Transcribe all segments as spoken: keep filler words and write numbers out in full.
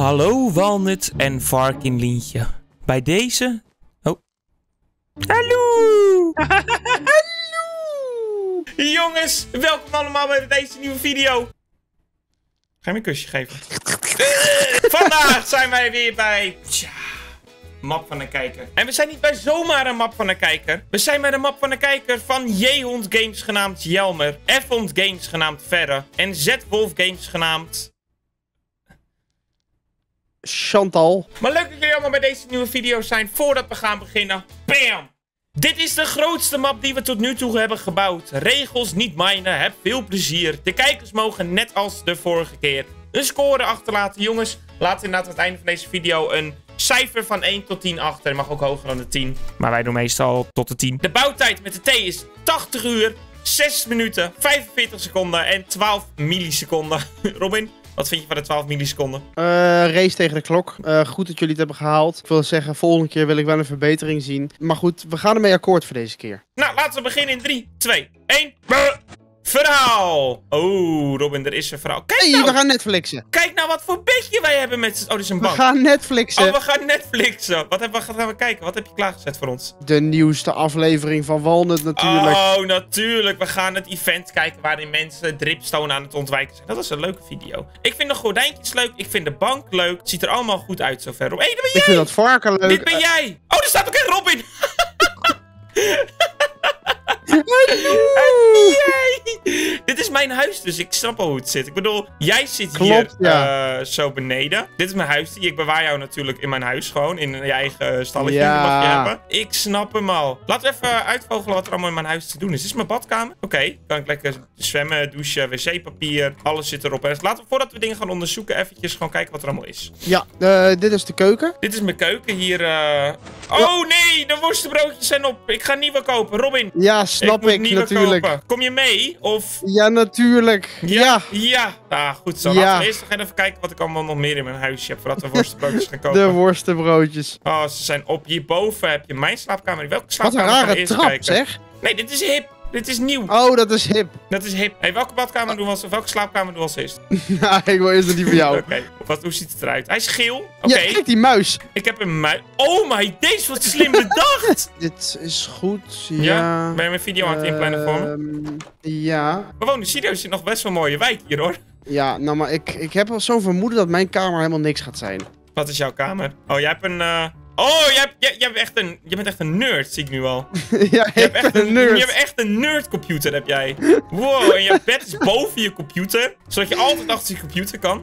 Hallo Walnut en Varkinlientje. Bij deze... Oh. Hallo! Hallo! Jongens, welkom allemaal bij deze nieuwe video. Ga je me een kusje geven? Vandaag zijn wij weer bij... Tja, map van een kijker. En we zijn niet bij zomaar een map van een kijker. We zijn bij de map van een kijker van J-Hond Games genaamd Jelmer. F-Hond Games genaamd Verre. En Z-Wolf Games genaamd... Chantal. Maar leuk dat jullie allemaal bij deze nieuwe video zijn. Voordat we gaan beginnen, bam! Dit is de grootste map die we tot nu toe hebben gebouwd. Regels niet minen, heb veel plezier. De kijkers mogen net als de vorige keer een score achterlaten. Jongens, laat inderdaad aan het einde van deze video een cijfer van één tot tien achter. Het mag ook hoger dan de tien. Maar wij doen meestal tot de tien. De bouwtijd met de T is tachtig uur, zes minuten, vijfenveertig seconden en twaalf milliseconden. Robin? Wat vind je van de twaalf milliseconden? Uh, race tegen de klok. Uh, goed dat jullie het hebben gehaald. Ik wil zeggen, volgende keer wil ik wel een verbetering zien. Maar goed, we gaan ermee akkoord voor deze keer. Nou, laten we beginnen in drie, twee, één. Verhaal! Oh, Robin, er is een verhaal. Kijk hey, nou! we gaan Netflixen. Kijk nou wat voor bedje wij hebben met... Oh, dit is een bank. We gaan Netflixen. Oh, we gaan Netflixen. Wat hebben we, gaan we kijken? Wat heb je klaargezet voor ons? De nieuwste aflevering van Walnut natuurlijk. Oh, natuurlijk. We gaan het event kijken waarin mensen dripstone aan het ontwijken zijn. Dat is een leuke video. Ik vind de gordijntjes leuk. Ik vind de bank leuk. Het ziet er allemaal goed uit zover. Hé, hey, dat ben jij! Ik vind dat varken leuk. Dit ben jij! Oh, er staat ook een Robin! Yay! Dit is mijn huis, dus ik snap al hoe het zit. Ik bedoel, jij zit Klopt, hier ja. uh, zo beneden. Dit is mijn huis. Ik bewaar jou natuurlijk in mijn huis gewoon. In je eigen stalletje Ja. mag je hebben. Ik snap hem al. Laten we even uitvogelen wat er allemaal in mijn huis te doen is. Dit is mijn badkamer. Oké, okay. Kan ik lekker zwemmen, douchen, wc-papier. Alles zit erop. En laten we, voordat we dingen gaan onderzoeken, eventjes gewoon kijken wat er allemaal is. Ja, uh, dit is de keuken. Dit is mijn keuken hier. Uh... Oh nee, de worstenbroodjes zijn op. Ik ga nieuwe kopen. Robin. Ja, snap ik, ik natuurlijk. Kopen. Kom je mee? Of... Ja, natuurlijk. Ja. Ja. Ja. Ah, goed zo. Ja. Laten we eerst nog even kijken wat ik allemaal nog meer in mijn huisje heb. Voordat we worstenbroodjes gaan kopen. De worstenbroodjes. Oh, ze zijn op. Hierboven heb je mijn slaapkamer. Welke Wat slaapkamer een gaan we rare eerst trap, kijken? zeg. Nee, dit is hip. Dit is nieuw. Oh, dat is hip. Dat is hip. Hey, welke badkamer doen we als... Welke slaapkamer doen we als eerst? Nou, ik wil eerst die van jou. Oké. Okay. Hoe ziet het eruit? Hij is geel. Oké. Okay. Ja, kijk die muis. Ik heb een muis. Oh my, deze was slim bedacht. Dit is goed, ja. Ja? Ben je mijn video aan het inplannen voor me? Um, ja. We wonen serieus in nog best wel een mooie wijk hier, hoor. Ja, nou, maar ik, ik heb wel zo'n vermoeden dat mijn kamer helemaal niks gaat zijn. Wat is jouw kamer? Oh, jij hebt een... Uh... Oh, jij, hebt, jij, jij, bent echt een, jij bent echt een nerd, zie ik nu al. Ja, je ik hebt echt ben een nerd. Je hebt echt een nerdcomputer, heb jij. Wow, en je bed is boven je computer, zodat je altijd achter je computer kan.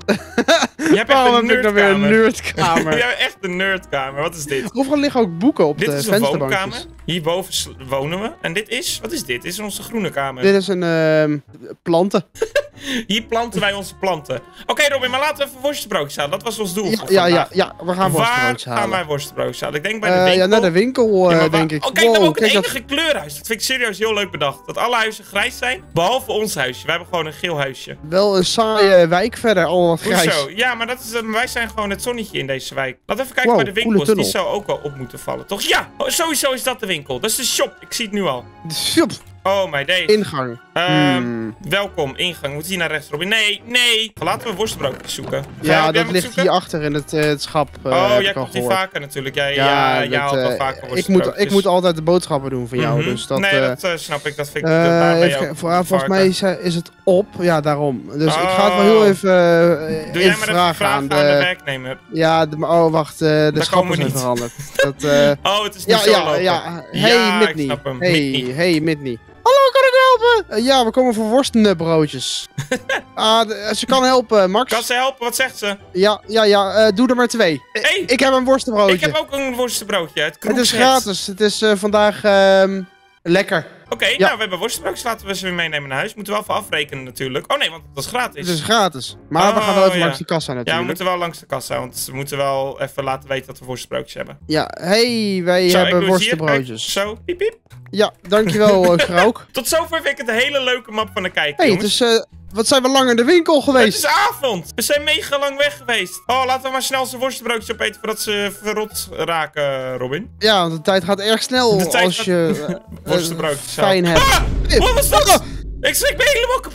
Je hebt Waarom echt een heb ik dan weer een nerdkamer. nerdkamer? Je hebt echt een nerdkamer. Wat is dit? Overal liggen ook boeken op dit de is een vensterbankjes. woonkamer. Hierboven wonen we. En dit is... Wat is dit? Dit is onze groene kamer. Dit is een uh, planten. Hier planten wij onze planten. Oké, okay, Robin, maar laten we even worstenbroodjes halen. Dat was ons doel. Ja, ja, ja, ja, we gaan worstenbroodjes halen. Waar gaan wij worstenbroodjes halen? Ik denk bij de uh, winkel. Ja, naar de winkel, uh, ja, denk ik. Oh, kijk, wow, nou ook kijk het enige dat... kleurhuis. Dat vind ik serieus heel leuk bedacht. Dat alle huizen grijs zijn, behalve ons huisje. Wij hebben gewoon een geel huisje. Wel een saaie wijk verder, al wat grijs. Hoezo? Ja, maar dat is, uh, wij zijn gewoon het zonnetje in deze wijk. Laten we even kijken wow, bij de winkels. Die zou ook wel op moeten vallen, toch? Ja, oh, sowieso is dat de winkel. Dat is de shop. Ik zie het nu al. De shop. Oh my days. Ingang. Uh, hmm. Welkom, ingang. Moet hier naar rechts, Robin? Nee, nee. Laten we worstenbroodjes zoeken. Ga ja, jij, dat ligt hier achter in het, uh, het schap. Uh, oh, jij komt hier vaker natuurlijk. Jij, ja, ja, jij haalt wel uh, vaker ik worstenbroodjes. moet, ik moet altijd de boodschappen doen van jou. Mm-hmm. Dus dat, nee, uh, dat uh, snap ik. Dat vind ik uh, uh, bij even, voor, Volgens mij is, is het op. Ja, daarom. Dus oh. ik ga het wel heel even uh, Doe jij maar even vragen aan de, aan de werknemer. Ja, de, oh wacht. Uh, de schappen zijn veranderd. Dat, uh, oh, het is niet ja, zo ja, lopen. ja. Hey, ja, Midney. ik snap hem. Hey, Midney. hey, Midney. Hallo, kan ik helpen? Uh, ja, we komen voor worstenbroodjes. Ah, uh, ze kan helpen, Max. Kan ze helpen? Wat zegt ze? Ja, ja, ja. Uh, doe er maar twee. Hey, ik heb een worstenbroodje. Ik heb ook een worstenbroodje. Het, het is gratis. Het is uh, vandaag uh, lekker. Oké, okay, ja. nou, we hebben worstenbroodjes. Laten we ze weer meenemen naar huis. Moeten we wel even afrekenen natuurlijk. Oh nee, want dat is gratis. Het is gratis. Maar oh, we gaan wel even ja. langs de kassa natuurlijk. Ja, we moeten wel langs de kassa. Want we moeten wel even laten weten dat we worstenbroodjes hebben. Ja, hey, wij Zo, hebben worstenbroodjes. Zo, piep piep. Ja, dankjewel, uh, Grauk. Tot zover vind ik het een hele leuke map van de kijker, Hey, jongens. het is, uh, wat zijn we lang in de winkel geweest? Het is avond. We zijn mega lang weg geweest. Oh, laten we maar snel zijn worstenbroodjes opeten voordat ze verrot raken, Robin. Ja, want de tijd gaat erg snel de tijd als gaat... je uh, worstenbroodjes fijn hebt. Ah! Wat was dat? Ik schrik me helemaal kapot.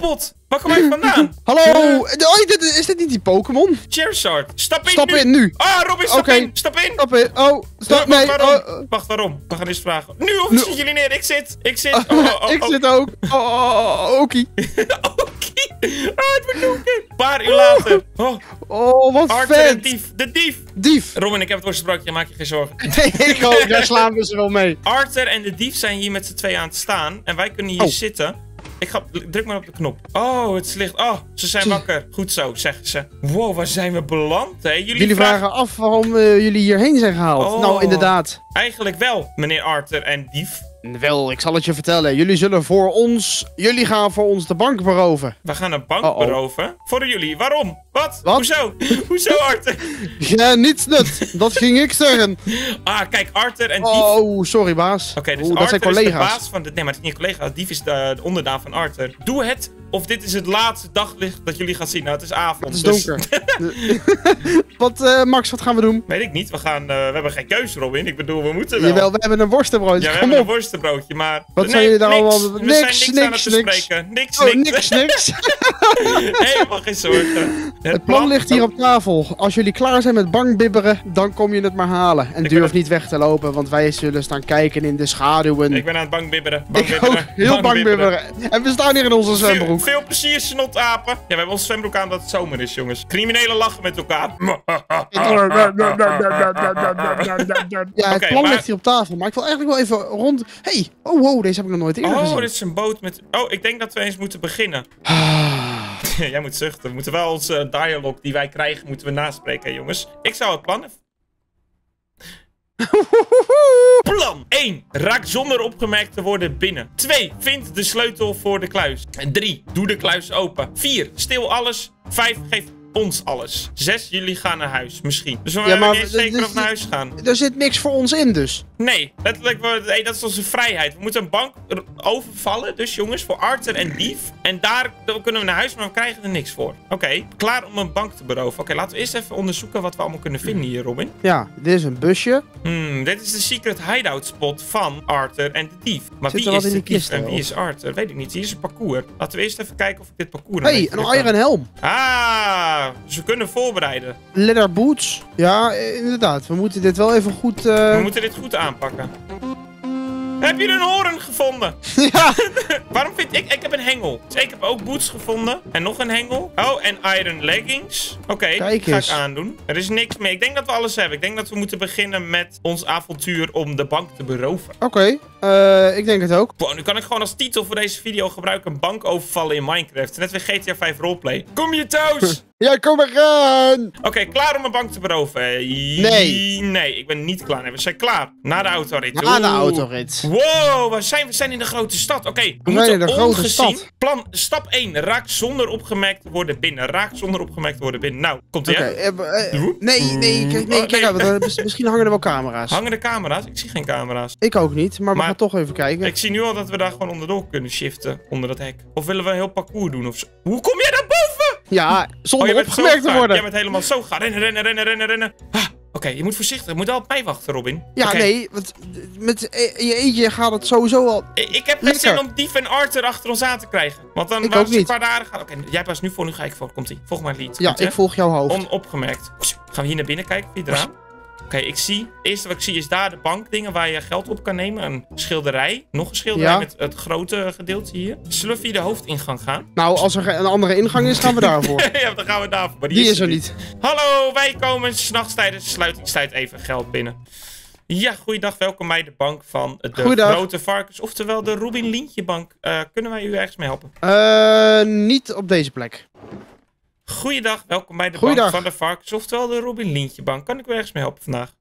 Waar kom jij vandaan? Hallo! Oh, dit, is dit niet die Pokémon? Charizard, stap in Stap nu. in nu! Ah, Robin, stap Oké. in, stap in. Stap in! Oh, stap, Wacht, nee! waarom? oh, oh. Wacht, waarom? We gaan eens vragen. Nu of Nu- zitten jullie neer? Ik zit, ik zit. Oh, oh, oh, Ik oh. zit ook! Oh, oh, oh, okie. Oké. Ah, het wordt donker. Een paar uur later. Oh, Oh, wat Arthur en vet! Dief, de dief. Dief! Robin, ik heb het worstbroodje, maak je geen zorgen. Ik ook, daar slaan we ze wel mee. Arthur en de dief zijn hier met z'n twee aan het staan. En wij kunnen hier Oh. zitten. Ik ga, druk maar op de knop. Oh, het is licht. Oh, ze zijn Zie- wakker. Goed zo, zeggen ze. Wow, waar zijn we beland, hè? Jullie, Jullie vragen af waarom eh, jullie hierheen zijn gehaald. Oh. Nou, inderdaad. Eigenlijk wel, meneer Arthur en dief. Wel, ik zal het je vertellen. Jullie zullen voor ons... Jullie gaan voor ons de bank beroven. We gaan een bank Oh, oh. beroven. Voor jullie. Waarom? Wat? Wat? Hoezo? Hoezo, Arthur? Ja, niets nut. Dat ging ik zeggen. Ah, kijk, Arthur en dief. Oh, sorry baas. Oké, dus Oeh, dat Arthur zijn is de collega's. baas van de... Nee, maar het is niet een collega. Dief is de, de onderdaan van Arthur. Doe het, of dit is het laatste daglicht dat jullie gaan zien. Nou, het is avond. Het is dus- donker. Wat, eh, Max, wat gaan we doen? Weet ik niet. We gaan... eh, we hebben geen keuze, Robin. Ik bedoel, we moeten wel. Jawel, we hebben een worstenbroodje. Ja, we Kom hebben op. een worstenbroodje, maar... Wat nee, zijn jullie daar niks. allemaal- We niks, zijn niks, aan niks, het niks. bespreken. Niks, Oh, niks. niks, niks. Helemaal geen zorgen. Het plan ligt hier op tafel. Als jullie klaar zijn met bankbibberen, dan kom je het maar halen. En Ik durf ben het- niet weg te lopen, want wij zullen staan kijken in de schaduwen. Ik ben aan het bankbibberen. Ik ook, Bankbibberen. heel bankbibberen. En we staan hier in onze Veel, zwembroek. veel plezier, snotapen. Ja, we hebben onze zwembroek aan dat het zomer is, jongens. Criminelen lachen met elkaar. Ja, het Oké, plan maar- ligt hier op tafel, maar ik wil eigenlijk wel even rond... Hey, oh wow, deze heb ik nog nooit eerder Oh, gezien. dit is een boot met... Oh, ik denk dat we eens moeten beginnen. Jij moet zuchten. We moeten wel onze dialog die wij krijgen, moeten we naspreken, jongens. Ik zou het plan even... Plan één. Raak zonder opgemerkt te worden binnen. twee. Vind de sleutel voor de kluis. drie. Doe de kluis open. vier. Stil alles. vijf. Geef ons alles. zes. Jullie gaan naar huis. Misschien. Dus we Ja, hebben maar niet eens dit zeker is- of naar huis gaan. Er zit niks voor ons in dus. Nee, letterlijk, we- hey, dat is onze vrijheid. We moeten een bank er- overvallen, dus jongens, voor Arthur en Dief. En daar dan kunnen we naar huis, maar we krijgen er niks voor. Oké, klaar om een bank te beroven. Oké, laten we eerst even onderzoeken wat we allemaal kunnen vinden hier, Robin. Ja, dit is een busje. Hmm, dit is de secret hideout spot van Arthur en de Dief. Maar Zit wie er wat is in de die Dief kist en wel? wie is Arthur? Weet ik niet. Hier is een parcours. Laten we eerst even kijken of ik dit parcours... Hey, beetje een kan. iron helm. Ah, dus we kunnen voorbereiden. Leather boots. Ja, eh, inderdaad. We moeten dit wel even goed... eh, We moeten dit goed aanpakken. Heb je een hoorn gevonden? ja. Waarom vind ik... Ik heb een hengel. Dus ik heb ook boots gevonden. En nog een hengel. Oh, en iron leggings. Oké, Kijk ga eens. ik aandoen. Er is niks meer. Ik denk dat we alles hebben. Ik denk dat we moeten beginnen met ons avontuur om de bank te beroven. Oké, eh, ik denk het ook. Wow, nu kan ik gewoon als titel voor deze video gebruiken een bank overvallen in Minecraft. Net weer G T A vijf roleplay. Kom je thuis? Ja, kom eraan! Oké, klaar om een bank te beroven? Nee. Nee, ik ben niet klaar. Nee, we zijn klaar. Na de autorit. Na de Oeh. autorit. Wow, we zijn, we zijn in de grote stad. Oké, we, zijn moeten in de grote ongezien- stad. Plan, stap één. Raak zonder opgemerkt te worden binnen. Raak zonder opgemerkt te worden binnen. Nou, komt ie Oké, hè? eh, eh, Doe. nee, nee, kijk, nee, Oh, kijk nee. uit, want, eh, misschien hangen er wel camera's. Hangen de camera's? Ik zie geen camera's. Ik ook niet, maar we Maar- gaan toch even kijken. Ik zie nu al dat we daar gewoon onderdoor kunnen shiften. Onder dat hek. Of willen we een heel parcours doen of zo? Hoe kom jij naar boven? Ja, Oh, zonder je bent zo opgemerkt te gaar. worden. Jij bent helemaal zo gaar. Rennen, rennen, rennen, rennen, rennen. Ah, Oké, je moet voorzichtig. Je moet wel op mij wachten, Robin. Ja, Oké. nee, want met e- je eentje gaat het sowieso al... Ik ik heb geen Lekker. zin om Dief en Arthur achter ons aan te krijgen. Want dan Ik waren ook ze niet. kwaadaardig gaan. Oké, jij pas nu voor, nu ga ik voor. Komt-ie. Volg maar het lied. Ja, Komt-ie, ik hè? volg jouw hoofd. Onopgemerkt. Gaan we hier naar binnen kijken via het raam? Oké, ik zie... Het eerste wat ik zie is daar de bankdingen waar je geld op kan nemen. Een schilderij. Nog een schilderij Ja. met het grote gedeelte hier. Zullen we via de hoofdingang gaan? Nou, als er een andere ingang is, gaan we daarvoor. Ja, dan gaan we daarvoor. Maar Die is er niet. Hallo, wij komen 's nachts tijdens de sluitingstijd even geld binnen. Ja, goeiedag. Welkom bij de bank van de Goeiedag. Grote Varkens. Oftewel de Robin Lientje Bank. Eh, kunnen wij u ergens mee helpen? Eh, niet op deze plek. Goeiedag, welkom bij de Goeiedag. bank van de Varkens. Oftewel de Robin Lientje Bank. Kan ik u ergens mee helpen vandaag?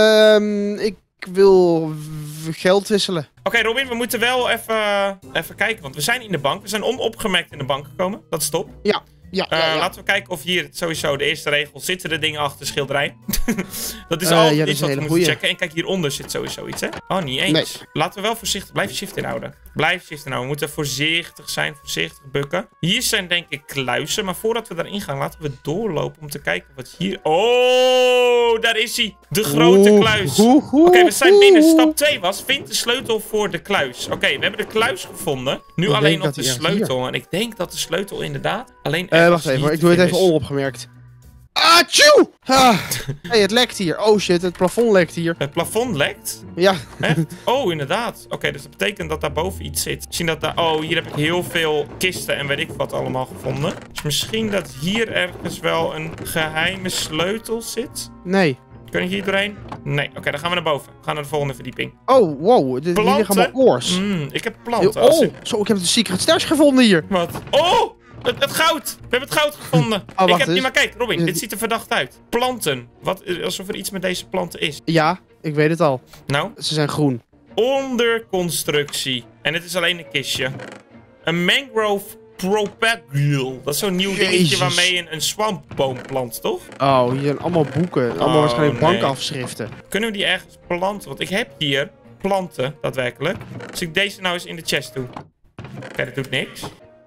Ehm, ik wil w- geld wisselen. Oké, Robin, we moeten wel even, even kijken. Want we zijn in de bank. We zijn onopgemerkt in de bank gekomen. Dat is top. Ja, Ja, Uh, ja, ja. Laten we kijken of hier sowieso de eerste regel zitten de dingen achter de schilderij. Dat is Uh, altijd ja, dat iets is wat een we hele moeten goeie. checken. En kijk, hieronder zit sowieso iets, hè? Oh, niet eens. Nee. Laten we wel voorzichtig... Blijf shift inhouden. Blijf shift inhouden. We moeten voorzichtig zijn, voorzichtig bukken. Hier zijn denk ik kluizen. Maar voordat we daarin gaan, laten we doorlopen om te kijken wat hier... Oh, daar is hij. De grote Oeh, kluis. oeh, Oké, okay, we zijn oeh. binnen. Stap twee was, vind de sleutel voor de kluis. Oké, okay, we hebben de kluis gevonden. Nu Ik alleen denk nog dat de hij sleutel. hier. En ik denk dat de sleutel inderdaad alleen Uh, ergens wacht even, hier ik te doe het vinden even is. onopgemerkt. Ah, tjoe! Ah. Hey, het lekt hier. Oh shit, het plafond lekt hier. Het plafond lekt? Ja. Echt? Oh, inderdaad. Oké, okay, dus dat betekent dat daarboven iets zit. Misschien dat daar... Oh, hier heb ik heel veel kisten en weet ik wat allemaal gevonden. Dus misschien dat hier ergens wel een geheime sleutel zit. Nee. Kun je hier doorheen? Nee. Oké, okay, dan gaan we naar boven. We gaan naar de volgende verdieping. Oh, wow. Dit hier liggen allemaal oors. Mm, ik heb planten. Oh, Als ik... zo, ik heb de secret stash gevonden hier. Wat? Oh! Het, het goud! We hebben het goud gevonden. Oh, wacht ik heb eens. niet maar kijk, Robin, dit ziet er verdacht uit. Planten. Wat, alsof er iets met deze planten is. Ja, ik weet het al. Nou? Ze zijn groen. Onder constructie. En het is alleen een kistje. Een mangrove propagule. Dat is zo'n nieuw Jezus. dingetje waarmee je een, een swampboom plant, toch? Oh, hier zijn allemaal boeken. Allemaal Oh, waarschijnlijk nee. bankafschriften. Kunnen we die ergens planten? Want ik heb hier planten, daadwerkelijk. Als ik deze nou eens in de chest doe. Oké, okay, dat doet niks.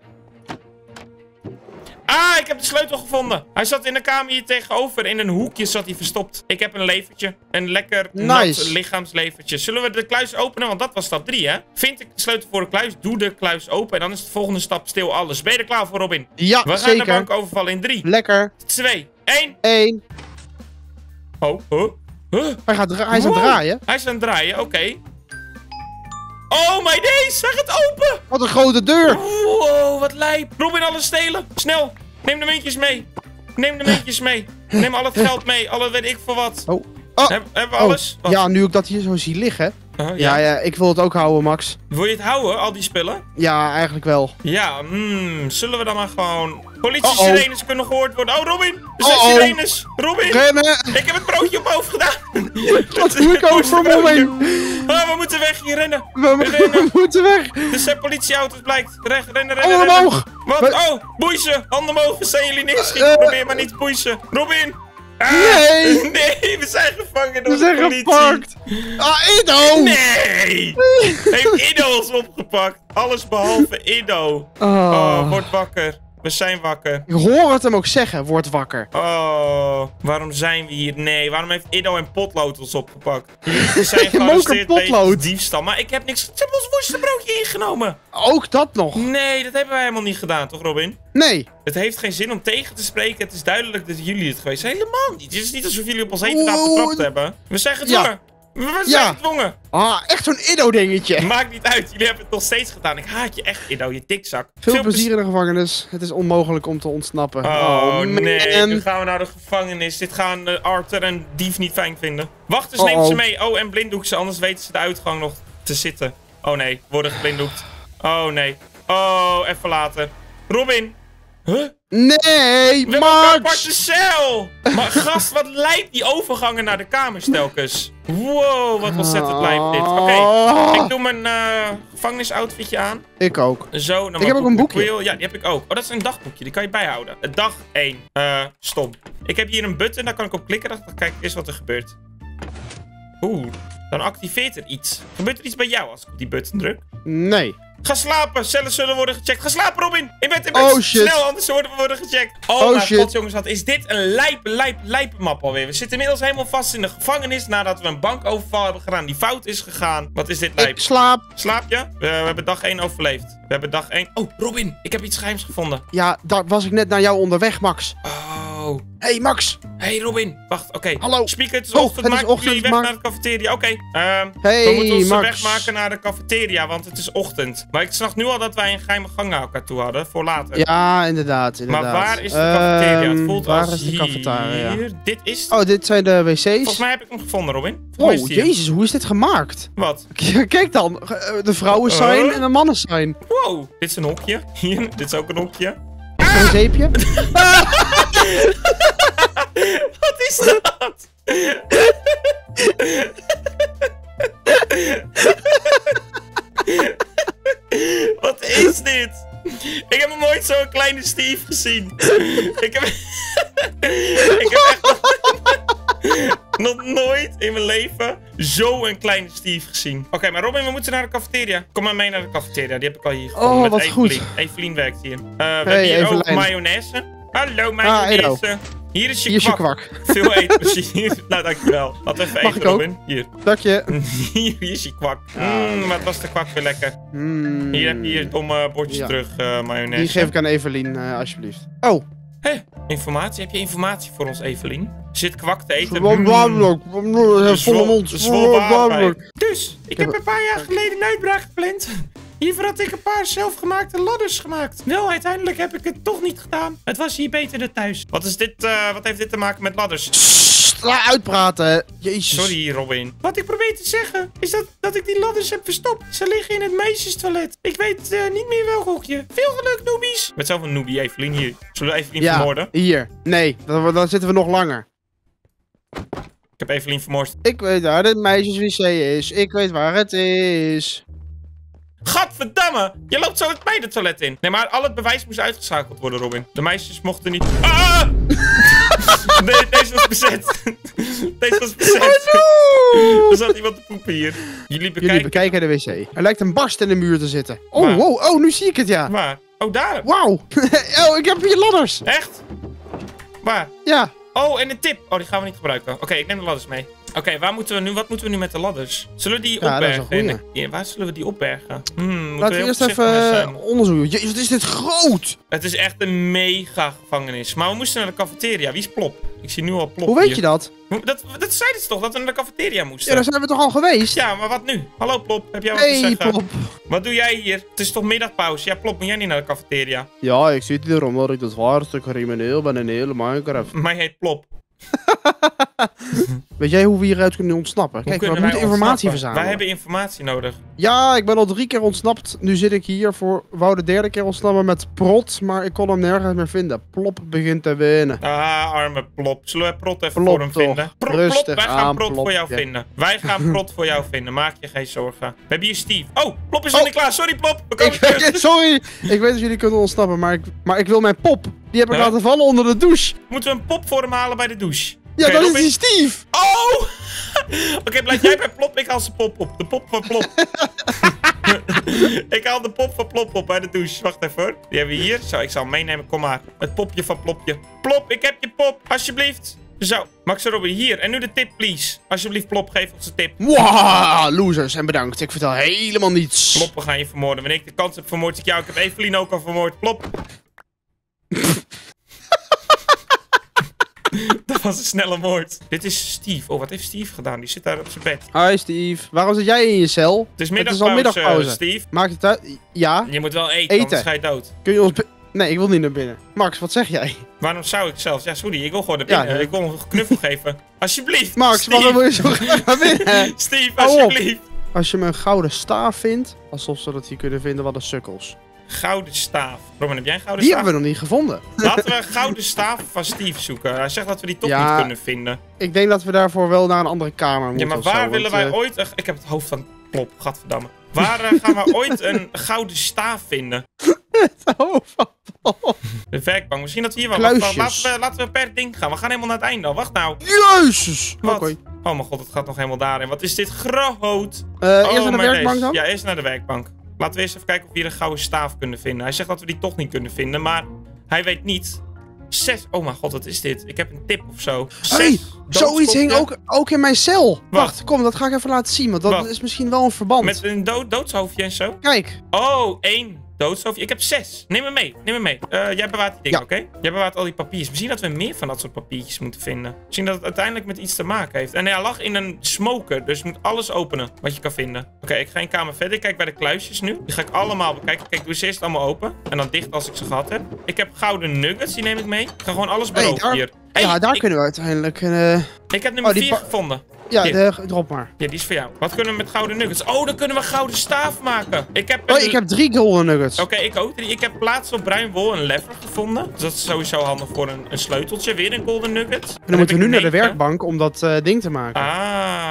Ah, ik heb de sleutel gevonden. Hij zat in de kamer hier tegenover. In een hoekje zat hij verstopt. Ik heb een levertje. Een lekker nat Nice. lichaamslevertje. Zullen we de kluis openen? Want dat was stap drie, hè? Vind ik de sleutel voor de kluis. Doe de kluis open. En dan is de volgende stap stil alles. Ben je er klaar voor, Robin? Ja, We gaan zeker. de bank overvallen in drie, Lekker. twee, één. Eén. Oh, huh? Huh? Hij, gaat dra- hij is aan het Wow. draaien. Hij is aan het draaien, oké. Okay. Oh my days, hij gaat open! Wat een grote deur. Wow, wat lijp. Robin, alles stelen. Snel. Neem de muntjes mee. Neem de muntjes mee. Neem al het geld mee. Alle weet ik voor wat. Oh. Oh. Heb, hebben we Oh. alles? Wat? Ja, nu ik dat hier zo zie liggen. Oh, Ja, ja, ik wil het ook houden, Max. Wil je het houden, al die spullen? Ja, eigenlijk wel. Ja, hmm. Zullen we dan maar gewoon... Uh-oh. Politie-sirenes kunnen gehoord worden. Oh, Robin. Er zijn Uh-oh. sirenes. Robin. Rennen! Ik heb het broodje op mijn hoofd gedaan. Wat doe ik ook voor moment? Oh, we moeten weg hier rennen. We, we, we moeten weg! Er zijn politieauto's, blijkt. Recht, rennen, rennen, Oh, rennen. omhoog! Wat? We- Oh, boeien. Handen omhoog. We zijn jullie neerschieten. Eh. Probeer maar niet te boeien. Robin. Ah. Nee! Nee, we zijn gevangen door We zijn de politie. gepakt! Ah, Ido! Nee! Heeft Ido ons opgepakt? Alles behalve Ido. Oh, Oh. word wakker. We zijn wakker. Ik hoor het hem ook zeggen, word wakker. Oh, waarom zijn we hier? Nee, waarom heeft Ido en Potlood ons opgepakt? We zijn Moker gearresteerd Potlood. wegens diefstal. Maar ik heb niks... Ze hebben ons worstenbroodje ingenomen. Ook dat nog? Nee, dat hebben wij helemaal niet gedaan, toch Robin? Nee. Het heeft geen zin om tegen te spreken. Het is duidelijk dat jullie het geweest zijn. Helemaal niet. Het is niet alsof jullie op ons heterdaad Oeh. getrapt hebben. We zijn gedwongen. We we zijn Ja. gedwongen. Ah, echt zo'n Ido-dingetje. Maakt niet uit. Jullie hebben het nog steeds gedaan. Ik haat je echt, Ido. Je dikzak. Veel plezier in de gevangenis. Het is onmogelijk om te ontsnappen. Oh, nee. man. Nu gaan we naar de gevangenis. Dit gaan uh, Arthur en Dief niet fijn vinden. Wacht eens, neem Uh-oh. ze mee. Oh, en blinddoek ze. Anders weten ze de uitgang nog te zitten. Oh nee, worden geblinddoekt. Oh nee. Oh, even later. Robin. Huh? Nee, We hebben ook een Max! aparte cel! Maar gast, wat lijpt die overgangen naar de kamers telkens. Wow, wat ontzettend lijp dit. Oké, Ah. ik doe mijn uh, gevangenisoutfitje aan. Ik ook. Zo, dan Ik heb ook een boekje. Quill. Ja, die heb ik ook. Oh, dat is een dagboekje. Die kan je bijhouden. Dag één. Eh, stom. Ik heb hier een button, daar kan ik op klikken. Dan kijk ik eens wat er gebeurt. Oeh, dan activeert er iets. Gebeurt er iets bij jou als ik op die button druk? Nee. Ga slapen, cellen zullen worden gecheckt. Ga slapen, Robin! In bed, in bed! Oh, shit. Snel, anders worden we worden gecheckt. Oh, Oh, mijn shit. god, jongens, wat is dit een lijpe, lijpe, lijpe map alweer. We zitten inmiddels helemaal vast in de gevangenis nadat we een bankoverval hebben gedaan die fout is gegaan. Wat is dit lijp? Ik slaap. Slaap je? We, we hebben dag één overleefd. We hebben dag één... Oh, Robin, ik heb iets geheims gevonden. Ja, daar was ik net naar jou onderweg, Max. Oh. Hey, Max. Hey, Robin. Wacht, oké. Hallo. Speaker, het is Oh, ochtend. het is Maak ochtend, jullie weg maar- naar de cafeteria. Oké. ehm, Hey, we moeten ons Max. wegmaken naar de cafeteria, want het is ochtend. Maar ik zag nu al dat wij een geheime gang naar elkaar toe hadden, voor later. Ja, inderdaad, inderdaad. Maar waar is de cafeteria? Het Ehm, voelt waar als is de hier. cafetaria? Dit is... Oh, dit zijn de wc's. Volgens mij heb ik hem gevonden, Robin. Volgens mij is Oh, het hier. jezus, hoe is dit gemaakt? Wat? Kijk dan, eh, de vrouwen zijn Huh? en de mannen zijn. Wow, dit is een hokje. Hier, dit is ook een hokje. Een zeepje. Wat is dat? Wat is dit? Ik heb nog nooit zo'n kleine stier Steve gezien. ik heb... ik heb echt nog... nog nooit in mijn leven zo'n kleine Steve gezien. Oké, okay, maar Robin, we moeten naar de cafeteria. Kom maar mee naar de cafeteria. Die heb ik al hier gevonden. Oh, met wat Evelien. goed. Evelien werkt hier. Uh, we hey, hebben hier Evelien. ook mayonaise. Hallo, mayonaise. Ah, hier is je hier kwak. Is je kwak. Veel eetplezier. Nou, dankjewel. Laten we even Mag eten, ik ook? Robin. Hier. Dank je. hier is je kwak. Mmm, wat was de kwak weer lekker. Mm. Hier heb je hier domme bordjes Ja. terug, uh, mayonaise. Die geef ik aan Evelien, uh, alsjeblieft. Oh. Hé, hey, informatie. Heb je informatie voor ons, Evelien? Zit kwak te eten? Volle mond. Dus, ik heb een paar jaar geleden een uitbraak gepland. Hiervoor had ik een paar zelfgemaakte ladders gemaakt. Wel, uiteindelijk heb ik het toch niet gedaan. Het was hier beter dan thuis. Wat is dit, uh, wat heeft dit te maken met ladders? Sst, laat uitpraten. Jezus. Sorry, Robin. Wat ik probeer te zeggen, is dat, dat ik die ladders heb verstopt. Ze liggen in het meisjestoilet. Ik weet uh, niet meer welk hokje. Veel geluk, noobies. Met zoveel noobie, Evelien, hier. Zullen we Evelien ja, vermoorden? hier. Nee, dan, dan zitten we nog langer. Ik heb Evelien vermoord. Ik weet waar het meisjeswc is. Ik weet waar het is. Gadverdamme! Je loopt zo het meidentoilet in. Nee, maar al het bewijs moest uitgeschakeld worden, Robin. De meisjes mochten niet... Ah! Nee, deze was bezet. Deze was bezet. Oh, no! Er zat iemand te poepen hier. Jullie bekijken... Jullie bekijken de wc. Er lijkt een barst in de muur te zitten. Oh, Waar? wow. Oh, nu zie ik het, ja. Waar? Oh, daar. Wauw. Oh, ik heb hier ladders. Echt? Waar? Ja. Oh, en een tip. Oh, die gaan we niet gebruiken. Oké, okay, ik neem de ladders mee. Oké, okay, waar moeten we nu? Wat moeten we nu met de ladders? Zullen we die ja, opbergen? Dat is een ja, waar zullen we die opbergen? Hmm, Laten we eerst even onderzoeken. Jezus, wat is dit groot? Het is echt een mega gevangenis. Maar we moesten naar de cafeteria. Wie is Plop? Ik zie nu al Plop. Hoe weet hier. je dat? Dat, dat zeiden ze toch, dat we naar de cafeteria moesten? Ja, daar zijn we toch al geweest? Ja, maar wat nu? Hallo Plop, heb jij wat hey, te zeggen? Plop. Wat doe jij hier? Het is toch middagpauze? Ja, Plop, moet jij niet naar de cafeteria? Ja, ik zit hier omdat ik het zwaarste crimineel ben in hele Minecraft. Mij heet Plop. Weet jij hoe we hieruit kunnen ontsnappen? Hoe Kijk, we kunnen moeten wij informatie ontsnappen? verzamelen. Wij hebben informatie nodig. Ja, ik ben al drie keer ontsnapt. Nu zit ik hier voor... Wou de derde keer ontsnappen met Prot, maar ik kon hem nergens meer vinden. Plop begint te winnen. Ah, arme Plop. Zullen we Prot even Plop voor hem toch. vinden? Pro Rustig Plop, wij gaan aan, Prot Plop, voor jou ja. vinden. Wij gaan Prot voor jou vinden. Maak je geen zorgen. We hebben hier Steve. Oh, Plop is Oh. nog niet klaar. Sorry, Plop. We komen Ik, terug. sorry, ik weet dat jullie kunnen ontsnappen, maar ik, maar ik wil mijn pop. Die heb ik Huh? laten vallen onder de douche. Moeten we een pop voor hem halen bij de douche? Ja, Oké, dat is Robin. die Steve. Oh! Oké, okay, blijf jij bij Plop. Ik haal zijn pop op. De pop van Plop. Ik haal de pop van Plop op bij de douche. Wacht even hoor. Die hebben we hier. Zo, ik zal hem meenemen. Kom maar. Het popje van Plopje. Plop, ik heb je pop. Alsjeblieft. Zo, Max en Robin, hier. En nu de tip, please. Alsjeblieft, Plop, geef ons de tip. Wow, losers en bedankt. Ik vertel helemaal niets. Plop, we gaan je vermoorden. Wanneer ik de kans heb, vermoord ik jou. Ik heb Evelien ook al vermoord. Plop. Dat was een snelle moord. Dit is Steve. Oh, wat heeft Steve gedaan? Die zit daar op zijn bed. Hi Steve, waarom zit jij in je cel? Het is Het is middagpauze, al middagpauze. Steve. Maakt het uit? Ja? Je moet wel eten, Eten. anders ga je dood. Kun je ons... bi- Nee, ik wil niet naar binnen. Max, wat zeg jij? Waarom zou ik zelfs? Ja, sorry, ik wil gewoon naar Ja, binnen. ja. Ik wil hem een knuffel geven. Alsjeblieft. Max, Steve. waarom wil je zo graag naar binnen? Steve, Hou op. alsjeblieft. Als je me een gouden staaf vindt, alsof ze dat hier kunnen vinden, wat een sukkels. Gouden staaf. Robin, heb jij een gouden Die staaf? hebben we nog niet gevonden. Laten we een gouden staaf van Steve zoeken. Hij zegt dat we die toch Ja. niet kunnen vinden. Ik denk dat we daarvoor wel naar een andere kamer moeten. Ja, maar of zo, waar want, willen wij eh, ooit... een- Ik heb het hoofd van Plop, gadverdamme. Waar eh, gaan we ooit een gouden staaf vinden? Oh, van- De werkbank. Misschien dat we hier wel... Kluisjes. Wacht, laten, we, laten we per ding gaan. We gaan helemaal naar het einde al. Wacht nou. Jezus! Wat? Oké. Oh mijn god, het gaat nog helemaal daarin. Wat is dit groot? Eh, Oh, eerst naar de maar werkbank deze. dan? Ja, eerst naar de werkbank. Laten we eerst even kijken of we hier een gouden staaf kunnen vinden. Hij zegt dat we die toch niet kunnen vinden, maar hij weet niet. Zes. Oh mijn god, wat is dit? Ik heb een tip of zo. Zes Hey, zoiets hing doodskopje ook, ook in mijn cel. Wacht, kom, dat ga ik even laten zien, want dat Wat? is misschien wel een verband. Met een dood doodshoofdje en zo. Kijk, Oh, één doodshoofdje. Ik heb zes. Neem me mee. Neem me mee. Eh, jij bewaart die dingen, Ja. oké? Jij bewaart al die papiertjes. Misschien dat we meer van dat soort papiertjes moeten vinden. Misschien dat het uiteindelijk met iets te maken heeft. En hij lag in een smoker, dus je moet alles openen wat je kan vinden. Oké, ik ga een kamer verder. Ik kijk bij de kluisjes nu. Die ga ik allemaal bekijken. Kijk, doe ze eerst allemaal open. En dan dicht als ik ze gehad heb. Ik heb gouden nuggets, die neem ik mee. Ik ga gewoon alles Hey, beroven daar- hier. Hey, ja, daar ik, kunnen we uiteindelijk... eh, ik heb nummer Oh, die vier pa- gevonden. ja, Hier. de, drop maar. Ja, die is voor jou. Wat kunnen we met gouden nuggets? Oh, dan kunnen we gouden staaf maken. Ik heb... Oh, een- ik heb drie golden nuggets. Oké, ik ook. Ik heb laatst op bruin wol een lever gevonden. Dus dat is sowieso handig voor een, een sleuteltje. Weer een golden nugget. En dan moeten we nu naar de negen. werkbank om dat eh, ding te maken. Ah,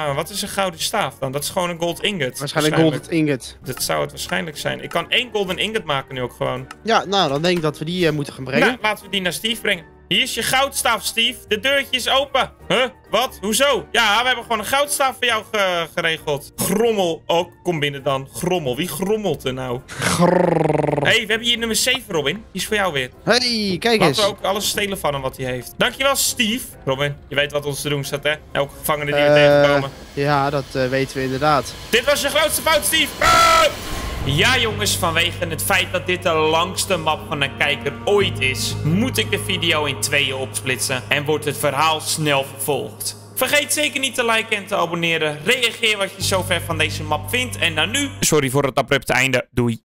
Nou, wat is een gouden staaf dan? Dat is gewoon een gold ingot. Waarschijnlijk gold ingot. Dat zou het waarschijnlijk zijn. Ik kan één golden ingot maken nu ook gewoon. Ja, nou, dan denk ik dat we die uh, moeten gaan brengen. Nou, laten we die naar Steve brengen. Hier is je goudstaaf, Steve. De deurtje is open. Huh? Wat? Hoezo? Ja, we hebben gewoon een goudstaaf voor jou ge geregeld. Grommel ook. Kom binnen dan. Grommel. Wie grommelt er nou? Grrrr. Hé, hey, we hebben hier nummer zeven, Robin. Die is voor jou weer. Hey, kijk Laten eens. we ook alles stelen van hem wat hij heeft. Dankjewel, Steve. Robin, je weet wat ons te doen staat, hè? Elke gevangene die we Uh, tegenkomen. Ja, dat uh, weten we inderdaad. Dit was je grootste fout, Steve. Ah! Ja jongens, vanwege het feit dat dit de langste map van een kijker ooit is, moet ik de video in tweeën opsplitsen en wordt het verhaal snel vervolgd. Vergeet zeker niet te liken en te abonneren. Reageer wat je zover van deze map vindt en dan nu. Sorry voor het abrupte einde. Doei.